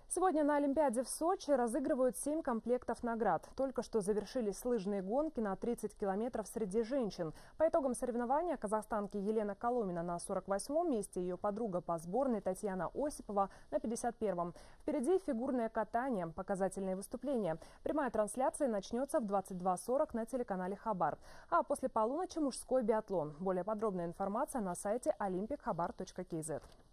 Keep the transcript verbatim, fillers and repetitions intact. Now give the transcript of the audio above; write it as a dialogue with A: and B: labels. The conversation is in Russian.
A: Сегодня на Олимпиаде в Сочи разыгрывают семь комплектов наград. Только что завершились лыжные гонки на тридцать километров среди женщин. По итогам соревнования казахстанки Елена Коломина на сорок восьмом месте, ее подруга по сборной Татьяна Осипова на пятьдесят первом. Впереди фигурное катание, показательные выступления. Прямая трансляция начнется в двадцать два сорок на телеканале Хабар. А после полуночи мужской биатлон. Более подробная информация на сайте олимпик хабар точка кз.